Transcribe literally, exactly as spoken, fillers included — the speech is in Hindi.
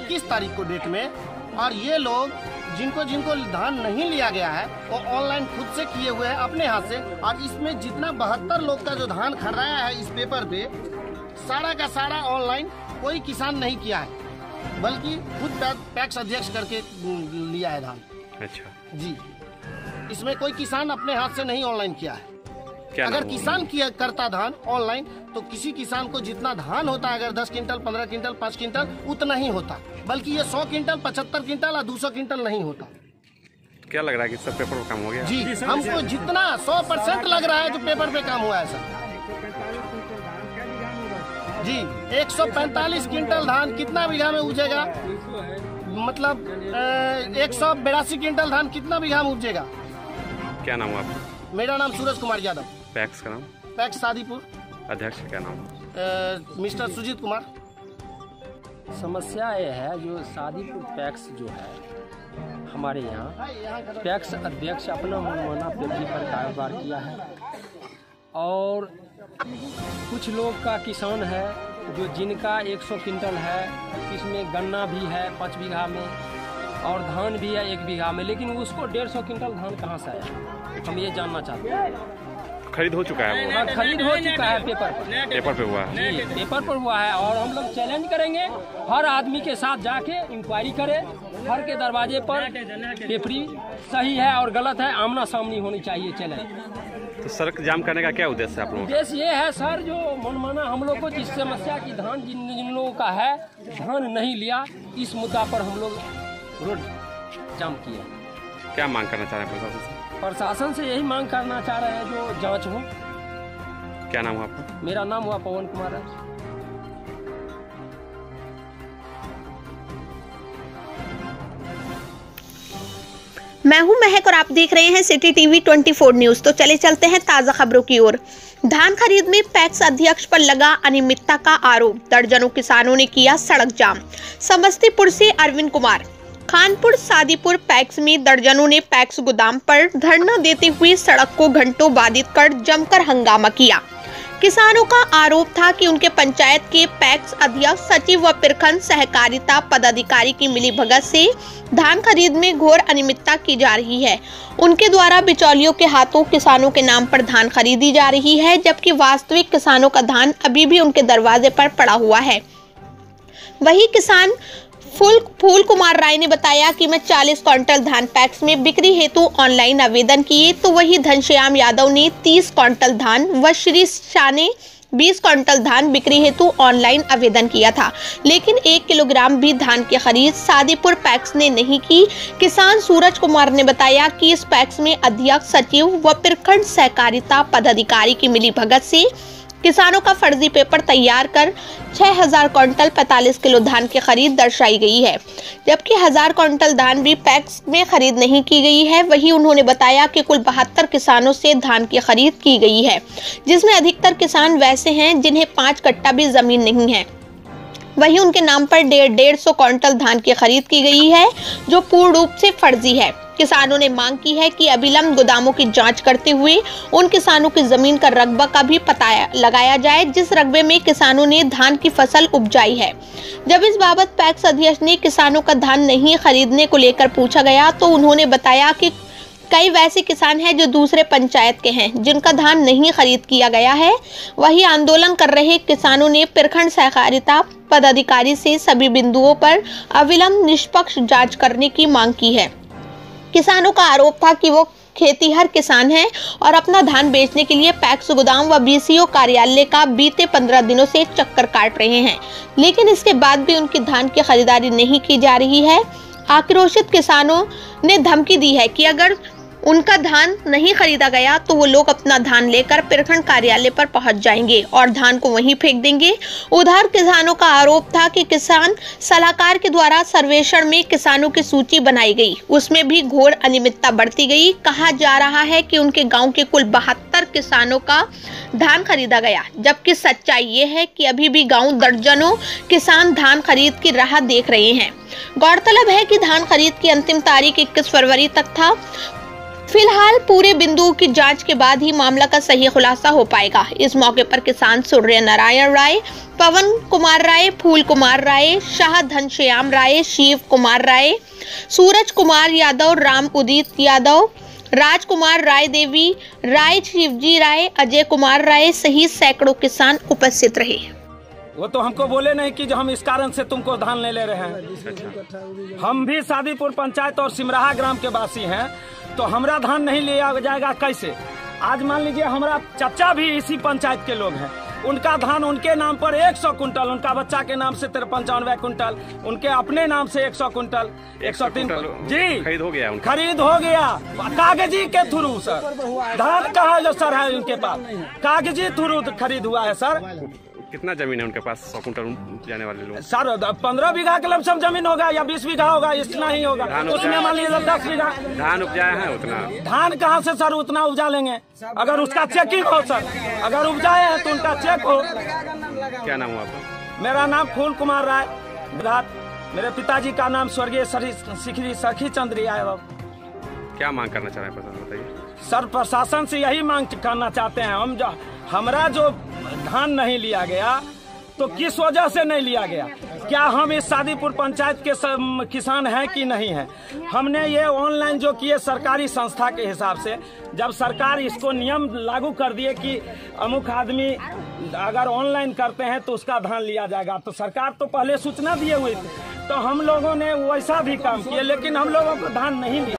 इक्कीस तारीख को डेट में, और ये लोग जिनको जिनको धान नहीं लिया गया है वो ऑनलाइन खुद से किए हुए हैं अपने हाथ से। और इसमें जितना बहत्तर लोग का जो धान खर्राया है इस पेपर पे, सारा का सारा ऑनलाइन कोई किसान नहीं किया है, बल्कि खुद पैक्स अध्यक्ष करके लिया है धान। अच्छा जी, इसमें कोई किसान अपने हाथ से नहीं ऑनलाइन किया है। क्या अगर किसान किया करता धान ऑनलाइन तो किसी किसान को जितना धान होता है, अगर दस क्विंटल, पंद्रह क्विंटल, पाँच क्विंटल, उतना ही होता, बल्कि ये सौ क्विंटल, पचहत्तर क्विंटल और दो सौ क्विंटल नहीं होता। क्या लग रहा है कि सब पेपर पे काम हो गया? जी, हमको जितना सौ परसेंट लग रहा है जो पेपर पे काम हुआ है सर। जी, एक सौ पैंतालीस क्विंटल धान कितना बीघा में उपजेगा? मतलब एक सौ बिरासी क्विंटल धान कितना बीघा में उपजेगा? क्या नाम है आपका? मेरा नाम सूरज कुमार यादव। पैक्स का नाम? पैक्स सादीपुर। अध्यक्ष क्या नाम? मिस्टर सुजीत कुमार। समस्या ये है, जो सादीपुर पैक्स जो है हमारे यहाँ, पैक्स अध्यक्ष अपना मनमाना पेटी पर कारोबार किया है, और कुछ लोग का किसान है जो जिनका एक सौ क्विंटल है, इसमें गन्ना भी है पाँच बीघा में और धान भी है एक बीघा में, लेकिन उसको डेढ़ सौ क्विंटल धान कहाँ से आया, हम ये जानना चाहते हैं। खरीद हो चुका है वो? हाँ, खरीद हो चुका है, पेपर पर पेपर पे हुआ है। जी, पेपर पर हुआ है, और हम लोग चैलेंज करेंगे, हर आदमी के साथ जाके इंक्वायरी करे, हर के दरवाजे पर पेपरी सही है और गलत है, आमना सामनी होनी चाहिए चैलेंज। तो सड़क जाम करने का क्या उद्देश्य है आप लोगों का? उद्देश्य ये है सर, जो मनमाना हम लोग को जिस समस्या की धान जिन जिन लोगों का है धान नहीं लिया, इस मुद्दा पर हम लोग रोड जाम किए। क्या मांग करना चाह रहे हैं प्रशासन से? प्रशासन से यही मांग करना चाह रहे हैं जो जांच हो। क्या नाम हुआ आपका? मेरा नाम हुआ पवन कुमार है। मैं हूं महक और आप देख रहे हैं सिटी टीवी चौबीस न्यूज। तो चले चलते हैं ताजा खबरों की ओर। धान खरीद में पैक्स अध्यक्ष पर लगा अनियमितता का आरोप, दर्जनों किसानों ने किया सड़क जाम। समस्तीपुर से अरविंद कुमार। खानपुर सादीपुर पैक्स में दर्जनों ने पैक्स गोदाम पर धरना देते हुए सड़क को घंटों बाधित कर जमकर हंगामा किया। किसानों का आरोप था कि उनके पंचायत के पैक्स अध्यक्ष, सचिव व प्रखंड सहकारिता पदाधिकारी की मिलीभगत से धान खरीद में घोर अनियमितता की जा रही है। उनके द्वारा बिचौलियों के हाथों किसानों के नाम पर धान खरीदी जा रही है, जबकि वास्तविक किसानों का धान अभी भी उनके दरवाजे पर पड़ा हुआ है। वही किसान फूल फूल कुमार राय ने बताया कि मैं चालीस क्विंटल धान पैक्स में बिक्री हेतु ऑनलाइन आवेदन किए, तो वही घनश्याम यादव ने तीस क्विंटल धान व श्री शाह ने बीस क्विंटल धान बिक्री हेतु ऑनलाइन आवेदन किया था, लेकिन एक किलोग्राम भी धान की खरीद सादीपुर पैक्स ने नहीं की। किसान सूरज कुमार ने बताया कि इस पैक्स में अध्यक्ष, सचिव व प्रखंड सहकारिता पदाधिकारी की मिलीभगत से किसानों का फर्जी पेपर तैयार कर छह हज़ार क्विंटल पैंतालीस किलो धान की खरीद दर्शाई गई है, जबकि हजार क्विंटल धान भी पैक्स में खरीद नहीं की गई है। वही उन्होंने बताया कि कुल बहत्तर किसानों से धान की खरीद की गई है, जिसमें अधिकतर किसान वैसे हैं जिन्हें पाँच कट्टा भी जमीन नहीं है। वही उनके नाम पर डेढ़ डेढ़ सौ क्विंटल धान की खरीद की गई है, जो पूर्ण रूप से फर्जी है। किसानों ने मांग की है कि अविलंब गोदामों की जांच करते हुए उन किसानों की जमीन का रकबा का भी पता लगाया जाए, जिस रकबे में किसानों ने धान की फसल उपजाई है। जब इस बाबत पैक्स अध्यक्ष ने किसानों का धान नहीं खरीदने को लेकर पूछा गया, तो उन्होंने बताया कि कई वैसे किसान हैं जो दूसरे पंचायत के हैं, जिनका धान नहीं खरीद किया गया है। वही आंदोलन कर रहे किसानों ने प्रखंड सहकारिता पदाधिकारी से सभी बिंदुओं पर अविलंब निष्पक्ष जांच करने की मांग की है। किसानों का आरोप था कि वो खेतीहर किसान हैं और अपना धान बेचने के लिए पैक्स गोदाम व बीसीओ कार्यालय का बीते पंद्रह दिनों से चक्कर काट रहे हैं, लेकिन इसके बाद भी उनकी धान की खरीदारी नहीं की जा रही है। आक्रोशित किसानों ने धमकी दी है कि अगर उनका धान नहीं खरीदा गया तो वो लोग अपना धान लेकर प्रखंड कार्यालय पर पहुंच जाएंगे और धान को वहीं फेंक देंगे। उधर किसानों का आरोप था कि किसान सलाहकार के द्वारा सर्वेक्षण में किसानों की सूची बनाई गई, उसमें भी घोर अनियमितता बढ़ती गई। कहा जा रहा है कि उनके गांव के कुल बहत्तर किसानों का धान खरीदा गया, जबकि सच्चाई ये है कि अभी भी गाँव दर्जनों किसान धान खरीद की राह देख रहे हैं। गौरतलब है कि धान खरीद की अंतिम तारीख इक्कीस फरवरी तक था। फिलहाल पूरे बिंदुओं की जांच के बाद ही मामला का सही खुलासा हो पाएगा। इस मौके पर किसान सूर्य नारायण राय, पवन कुमार राय, फूल कुमार राय, शाह घनश्याम राय, शिव कुमार राय, सूरज कुमार यादव, राम उदित यादव, राजकुमार राय देवी राय, शिवजी राय, अजय कुमार राय सहित सैकड़ों किसान उपस्थित रहे। वो तो हमको बोले नहीं कि जो हम इस कारण से तुमको धान नहीं ले रहे हैं। हम भी सादीपुर पंचायत और सिमराहा ग्राम के वासी हैं, तो हमरा धान नहीं लिया जाएगा कैसे? आज मान लीजिए हमारा चाचा भी इसी पंचायत के लोग हैं, उनका धान उनके नाम पर सौ कुंटल, उनका बच्चा के नाम से पंचानवे कुंटल, उनके अपने नाम से सौ कुंटल, एक सौ तीन जी खरीद हो गया उनका। खरीद हो गया कागजी के थ्रू सर। धान कहाँ जो सर है उनके पास, कागजी थ्रू खरीद हुआ है सर। कितना जमीन है उनके पास सौ कुंटल जाने वाले लोग? सर पंद्रह बीघा के लमसम जमीन होगा या बीस बीघा होगा, इतना ही होगा। उसमें मान लीजिए दस बीघा धान उपजाया है। उतना धान कहाँ से सर उतना उपजा लेंगे? अगर उसका चेकिंग हो सर, अगर उपजाए हैं तो उनका चेक हो। क्या नाम हुआ आपका? मेरा नाम फूल कुमार राय, मेरे पिताजी का नाम स्वर्गीय शिखरी सखी चंद्र यादव। क्या मांग करना चाह रहे हैं प्रशासन, बताइए। सर प्रशासन से यही मांग करना चाहते हैं हम, जो हमारा जो धान नहीं लिया गया तो किस वजह से नहीं लिया गया? क्या हम इस सादीपुर पंचायत के किसान हैं कि नहीं हैं? हमने ये ऑनलाइन जो किए सरकारी संस्था के हिसाब से, जब सरकार इसको नियम लागू कर दिए कि अमुक आदमी अगर ऑनलाइन करते हैं तो उसका धान लिया जाएगा, तो सरकार तो पहले सूचना दिए हुए थे, तो हम लोगों ने वैसा भी काम किया, लेकिन हम लोगों को धान नहीं लिया।